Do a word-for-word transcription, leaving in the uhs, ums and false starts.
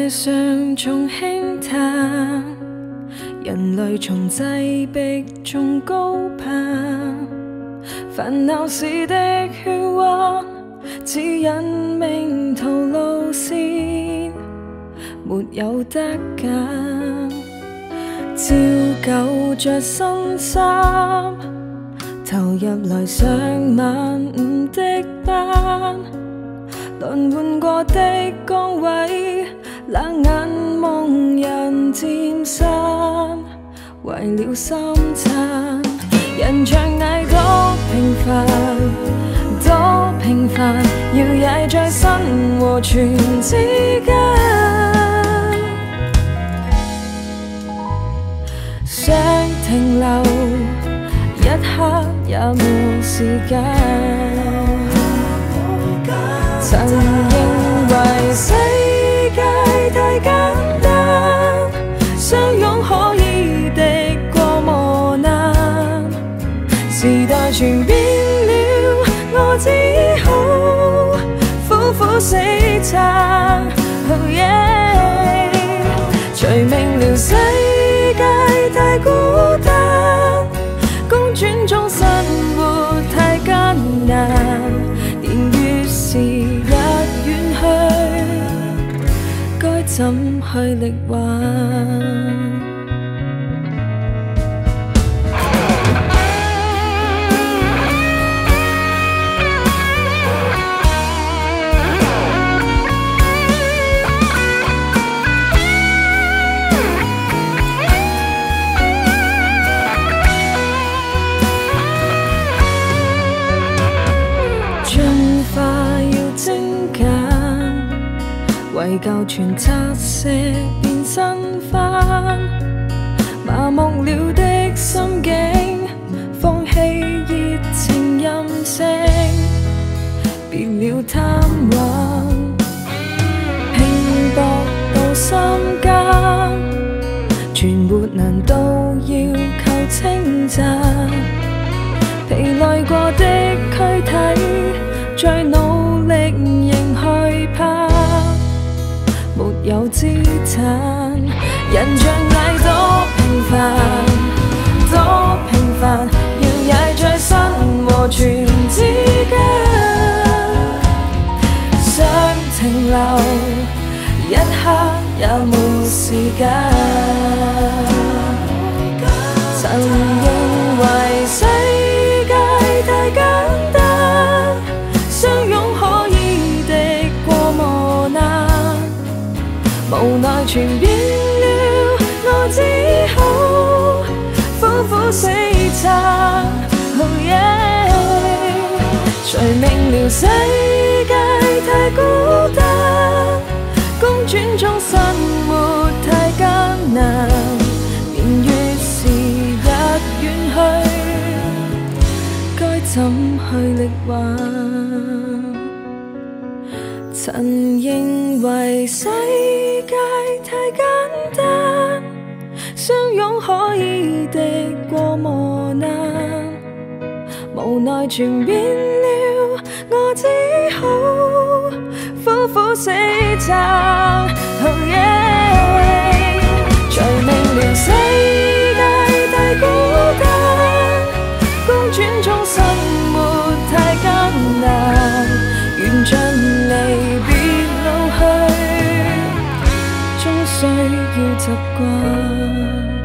夜上重輕嘆，人類從擠迫中高攀，煩惱時的喧嘩指引命途路線，沒有得揀。照舊着新衫，投入來上晚午的班，輪換過的崗位，冷眼夢人漸散，為了三餐。人像蟻多平凡，多平凡，搖曳在生和存之間，想停留一刻也沒時間。曾認為世界太簡單，相擁可以敵過磨難。時代全變了，我只好苦苦死撐。Oh yeah， 隨明了世界太孤單，公轉中生活太艱難。年月時日遠去，該怎去力挽？為舊全拆卸變新番，麻木了的心境，放棄熱情任性，別了貪玩，拼搏到心間，存活難道要靠稱讚？疲累過的軀體，再努力仍害怕沒有資產。人像蟻多平凡，多平凡，搖曳在生和存之間，想停留一刻也沒時間。曾認為世界太簡單，相擁可以敵過磨難。無奈全變了，我只好苦苦死撐。Oh yeah， 隨明了世界太孤單，公轉中生活太艱難。年月時日遠去，該怎去力挽？曾認為世界太簡單，相擁可以敵過磨難。無奈全變了，我只好苦苦死撐。Oh yeah， 隨明了世界太孤單，公轉中生活太艱難。緣盡離別路去，終須要習慣。